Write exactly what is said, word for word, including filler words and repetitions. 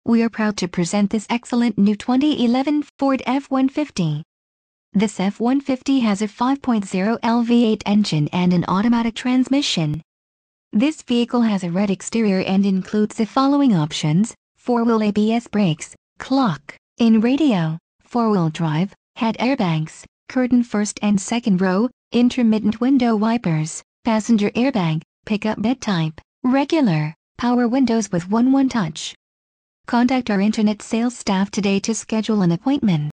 We are proud to present this excellent new twenty eleven Ford F one fifty. This F one fifty has a five point oh liter V eight engine and an automatic transmission. This vehicle has a red exterior and includes the following options: four-wheel A B S brakes, clock, in radio, four-wheel drive, head airbags, curtain first and second row, intermittent window wipers, passenger airbag, pickup bed type, regular, power windows with one one touch. Contact our internet sales staff today to schedule an appointment.